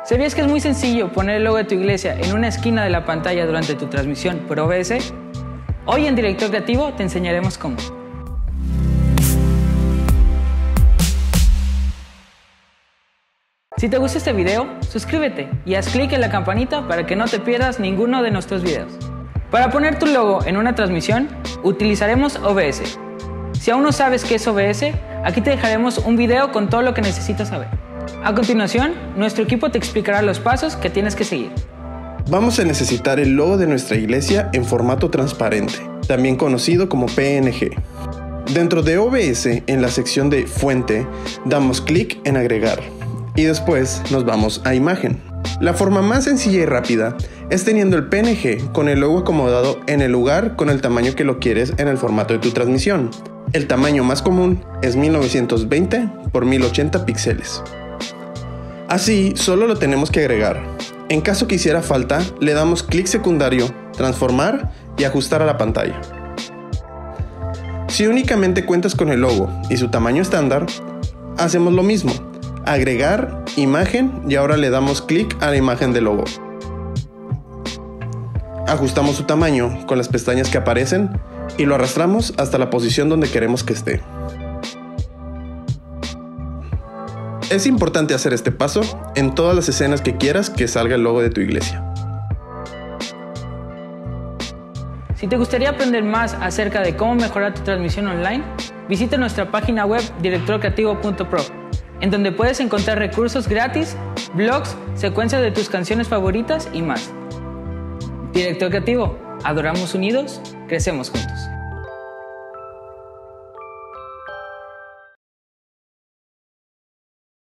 ¿Sabías que es muy sencillo poner el logo de tu iglesia en una esquina de la pantalla durante tu transmisión por OBS? Hoy en Director Creativo te enseñaremos cómo. Si te gusta este video, suscríbete y haz clic en la campanita para que no te pierdas ninguno de nuestros videos. Para poner tu logo en una transmisión, utilizaremos OBS. Si aún no sabes qué es OBS, aquí te dejaremos un video con todo lo que necesitas saber. A continuación, nuestro equipo te explicará los pasos que tienes que seguir. Vamos a necesitar el logo de nuestra iglesia en formato transparente, también conocido como PNG. Dentro de OBS, en la sección de Fuente, damos clic en Agregar y después nos vamos a Imagen. La forma más sencilla y rápida es teniendo el PNG con el logo acomodado en el lugar con el tamaño que lo quieres en el formato de tu transmisión. El tamaño más común es 1920 por 1080 píxeles. Así, solo lo tenemos que agregar. En caso que hiciera falta, le damos clic secundario, transformar y ajustar a la pantalla. Si únicamente cuentas con el logo y su tamaño estándar, hacemos lo mismo. Agregar, imagen y ahora le damos clic a la imagen del logo. Ajustamos su tamaño con las pestañas que aparecen y lo arrastramos hasta la posición donde queremos que esté. Es importante hacer este paso en todas las escenas que quieras que salga el logo de tu iglesia. Si te gustaría aprender más acerca de cómo mejorar tu transmisión online, visita nuestra página web directorcreativo.pro, en donde puedes encontrar recursos gratis, blogs, secuencias de tus canciones favoritas y más. Director Creativo, adoramos unidos, crecemos juntos.